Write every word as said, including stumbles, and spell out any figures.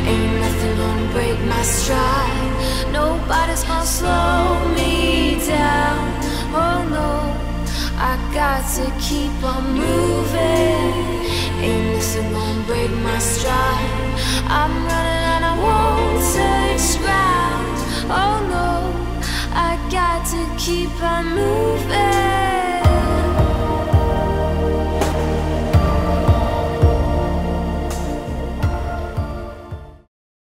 Ain't nothing gonna break my stride. Nobody's gonna slow me down. Oh no, I got to keep on moving. Ain't nothing gonna break my stride. I'm running and I won't touch ground. Oh no, I got to keep on moving.